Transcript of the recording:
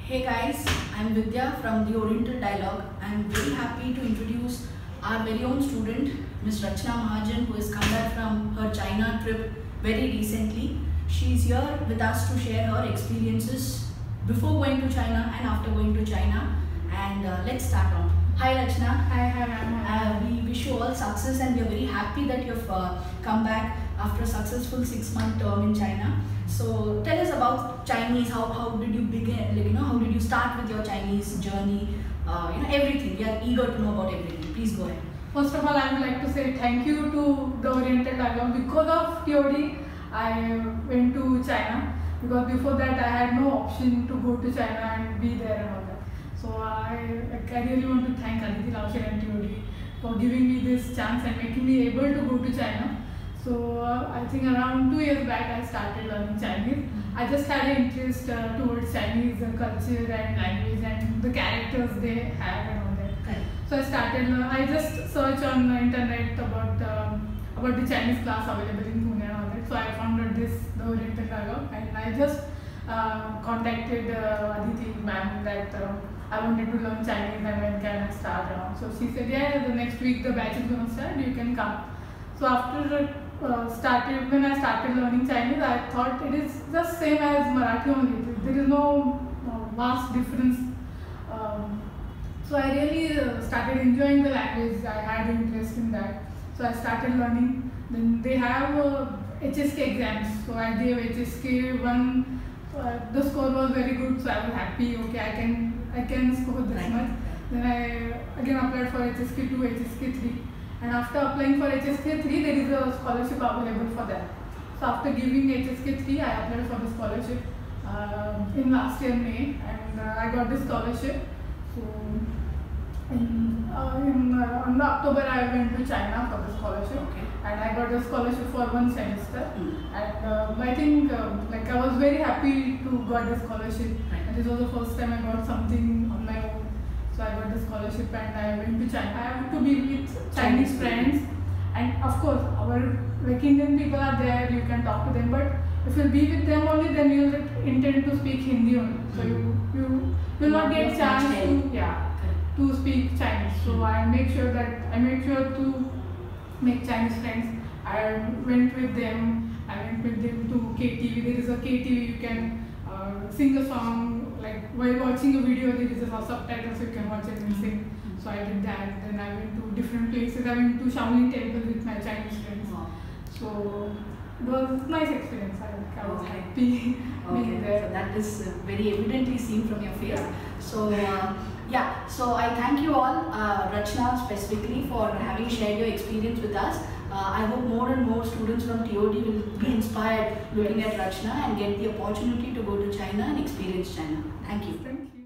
Hey guys, I'm Vidya from the Oriental Dialogue. I'm very happy to introduce our very own student, Ms. Rachna, who has come back from her China trip very recently. She's here with us to share her experiences before going to China and after going to China. And let's start on. Hi Rachna. Hi. We wish you all success and we are very happy that you've come back after a successful 6-month term in China. So tell us about Chinese. How did you begin? How did you start with your Chinese journey? Everything. We are eager to know about everything. Please go ahead. First of all, I would like to say thank you to the Oriental Dialogue. Because of TOD, I went to China. Because before that, I had no option to go to China and be there and all that. So I really want to thank Aditi Lausher and TOD for giving me this chance and making me able to go to China. So I think around 2 years back I started learning Chinese. I just had an interest towards Chinese culture and language and the characters they have and all that. Okay. So I just searched on the internet about the Chinese class available in Pune and all that. So I found out the Oriental Dialogue, and I just contacted Aditi ma'am that I wanted to learn Chinese and when can I start. So she said, yeah, the next week the batch is going to start, you can come. So after when I started learning Chinese, I thought it is just same as Marathi only. There is no vast difference. So I really started enjoying the language. I had interest in that. So I started learning. Then they have HSK exams. So I gave HSK 1. The score was very good. So I was happy. Okay, I can score this much. Then I again applied for HSK 2, HSK 3. And after applying for HSK 3, there is a scholarship available for that. So after giving HSK 3, I applied for the scholarship in last year May, and I got the scholarship. So on October I went to China for the scholarship, and I got the scholarship for 1 semester. And I think I was very happy to got the scholarship. And this was the first time I got something on my own. So I got the scholarship and I went to China. I have to be with Chinese friends, and of course our Indian people are there, you can talk to them, but if you'll be with them only, then you'll intend to speak Hindi only. So you will not get chance to speak Chinese. So I made sure to make Chinese friends. I went with them. I went with them to KTV. There is a KTV, you can sing a song. Like while watching a video, there is a subtitle, so you can watch it and sing. So I did that. Then I went to different places. I went to Shaolin Temple with my Chinese friends. So it was a nice experience. I was happy being there. So that is very evidently seen from your face. So so I thank you all, Rachna specifically, for having shared your experience with us. I hope more and more students from TOD will be inspired looking at Rachna and get the opportunity to go to China and experience China. Thank you. Thank you.